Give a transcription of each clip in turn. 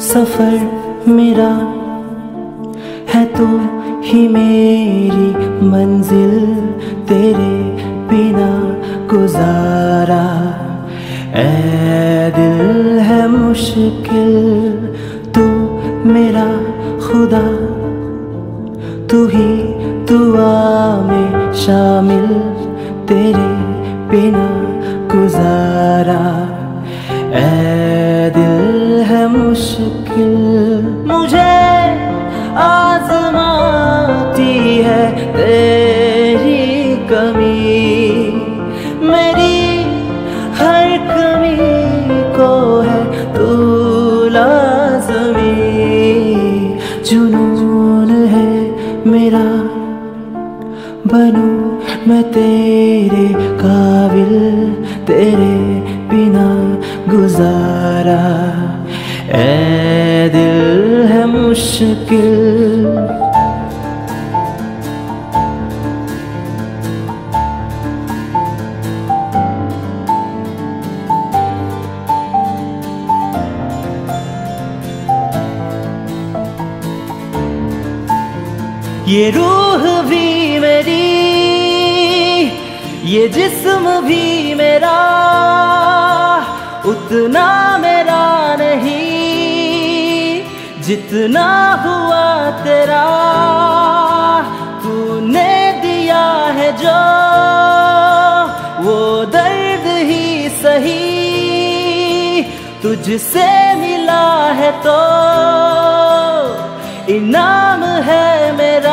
सफर मेरा है तू ही मेरी मंजिल, तेरे बिना गुजारा ऐ दिल है मुश्किल। तू मेरा खुदा, तू ही दुआ में शामिल, तेरे बिना गुजारा ऐ दिल है मुश्किल। मुझे आजमाती है तेरी कमी, मेरी हर कमी को है तू लाज़मी। जुनून है मेरा बनूं मैं तेरे काबिल, तेरे बिना गुजारा ऐ दिल है मुश्किल। ये रूह भी मेरी, ये जिस्म भी मेरा, उतना मेरा नहीं जितना हुआ तेरा। तूने दिया है जो वो दर्द ही सही, तुझसे मिला है तो इनाम है मेरा।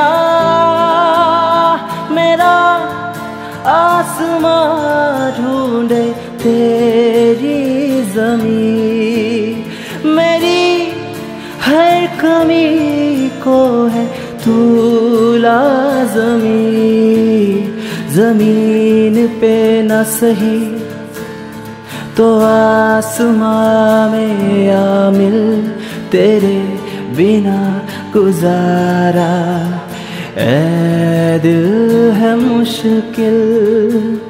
मेरा आसमां ढूंढे तेरी ज़मीं, मेरी हर कमी को है तू लाज़मी। ज़मीन पे न सही तो आसमां में आ मिल, तेरे बिना गुजारा ऐ दिल है मुश्किल।